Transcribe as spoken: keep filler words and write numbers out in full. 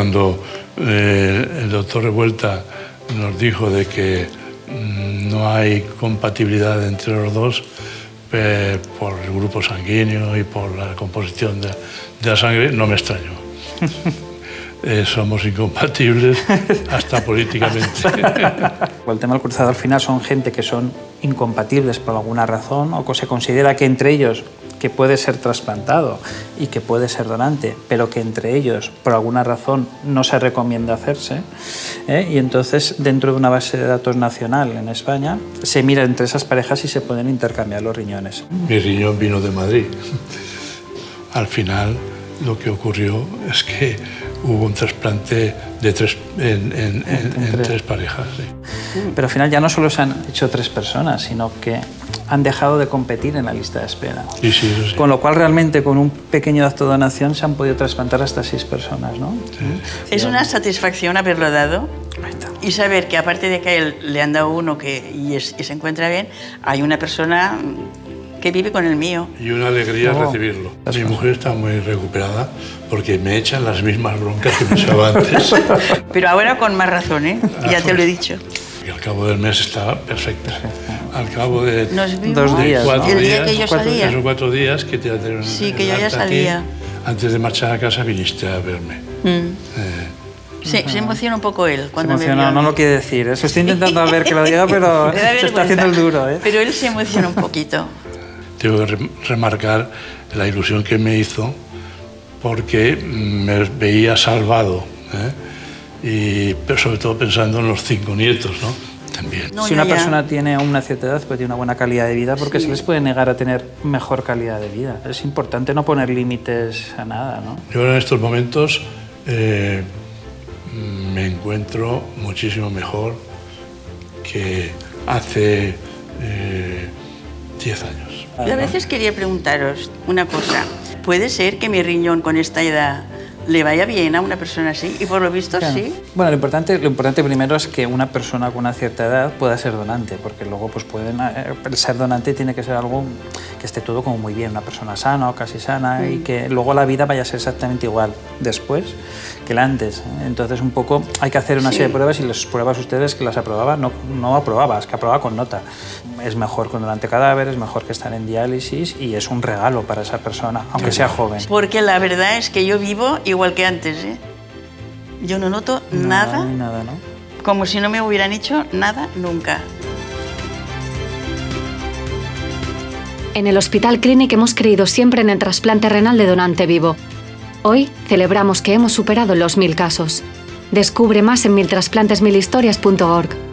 cuando eh, el doctor Revuelta nos dijo de que mmm, no hay compatibilidad entre los dos eh, por el grupo sanguíneo y por la composición de, de la sangre, no me extrañó. Eh, somos incompatibles hasta políticamente. El tema del cruzado al final son gente que son incompatibles por alguna razón o que se considera que entre ellos que puede ser trasplantado y que puede ser donante, pero que entre ellos por alguna razón no se recomienda hacerse, ¿eh? Y entonces dentro de una base de datos nacional en España se mira entre esas parejas y se pueden intercambiar los riñones. Mi riñón vino de Madrid. Al final lo que ocurrió es que hubo un trasplante de tres, en, en, en, en tres parejas. Sí. Pero al final ya no solo se han hecho tres personas, sino que han dejado de competir en la lista de espera. Sí, sí, eso sí. Con lo cual realmente con un pequeño acto de donación se han podido trasplantar hasta seis personas, ¿no? Sí. Es una satisfacción haberlo dado y saber que aparte de que a él le han dado uno que, y, es, y se encuentra bien, hay una persona que vive con el mío. Y una alegría oh. recibirlo. Mi mujer está muy recuperada porque me echan las mismas broncas que me echaba antes. Pero ahora con más razón, ¿eh? Ah, ya te lo he dicho. Y al cabo del mes estaba perfecta. Al cabo de dos días, cuatro ¿no? El día días, que yo salía. Tres o cuatro días que te Sí, que yo ya salía. Aquí, antes de marchar a casa viniste a verme. Mm. Eh, Sí, se emociona un poco él cuando se emociona, me vio. No lo quiere decir. Eso estoy intentando ver que lo diga, pero se está haciendo el duro, ¿eh? Pero él se emociona un poquito. Tengo que re remarcar la ilusión que me hizo porque me veía salvado, ¿eh? Y, pero sobre todo pensando en los cinco nietos, ¿no? También. No, si una ya, persona ya. tiene una cierta edad, pues tiene una buena calidad de vida, porque sí. se les puede negar a tener mejor calidad de vida. Es importante no poner límites a nada, ¿no? Yo en estos momentos eh, me encuentro muchísimo mejor que hace eh, diez años. Yo a veces quería preguntaros una cosa. ¿Puede ser que mi riñón con esta edad le vaya bien a una persona así? Y por lo visto claro. sí. Bueno, lo importante, lo importante primero es que una persona con una cierta edad pueda ser donante, porque luego pues pueden, el ser donante tiene que ser algo que esté todo como muy bien, una persona sana o casi sana, mm. y que luego la vida vaya a ser exactamente igual después que la antes. Entonces un poco hay que hacer una sí. serie de pruebas y las pruebas ustedes que las aprobaba, no, no aprobaba, es que aprobaba con nota. Es mejor con donante cadáver, es mejor que estar en diálisis y es un regalo para esa persona, aunque sea joven. Porque la verdad es que yo vivo igual que antes, ¿eh? Yo no noto no, nada, nada ¿no? como si no me hubieran hecho nada nunca. En el Hospital Clínic hemos creído siempre en el trasplante renal de donante vivo. Hoy celebramos que hemos superado los mil casos. Descubre más en mil trasplantes mil historias punto org.